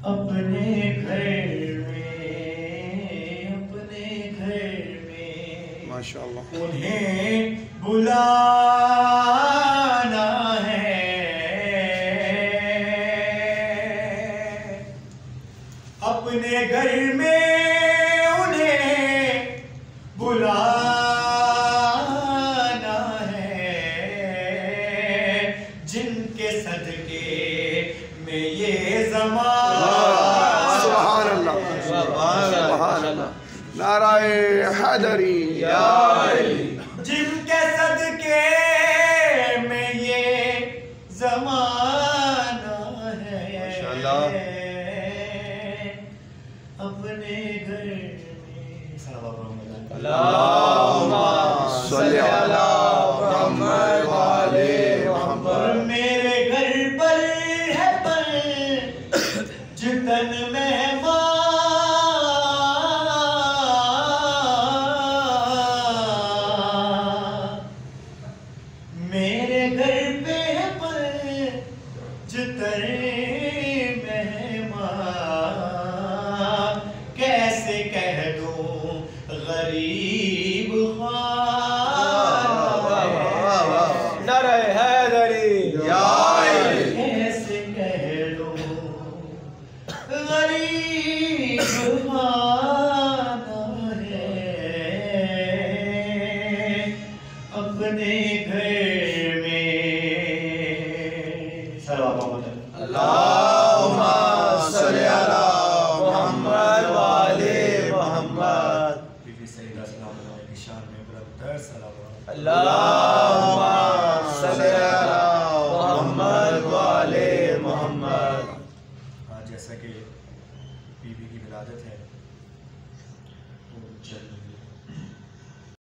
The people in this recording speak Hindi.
अपने घर में माशाअल्लाह उन्हें बुलाना है। अपने घर में उन्हें बुलाना है, जिनके सदके में ये ज़माना। सुभान अल्लाह सुभान अल्लाह। नाराए हैदरी या अली। जिनके सदके में ये ज़माना है, माशाअल्लाह। अपने घर में अल्लाहुम्मा सल्ली अला मुहम्मद व आले मुहम्मद। मेरे घर पर है पर जितन मेहमान, मेरे घर पे है पर जितन मेहमान। कैसे कह दूं गरीब ख्वार, नारे हैदरी या अली। कैसे कह दूं गरीब ख्वार है, अपने घर में। अल्लाहुम्मा सल्ली अला मुहम्मद व आले मुहम्मद। बीबी सईदा सलामुल्लाह अलैहा की शान में बुलंद सलाम। अल्लाहुम्मा सल्ली अला मुहम्मद व आले मुहम्मद। आज जैसा कि बीबी की विलादत है, तो जल्द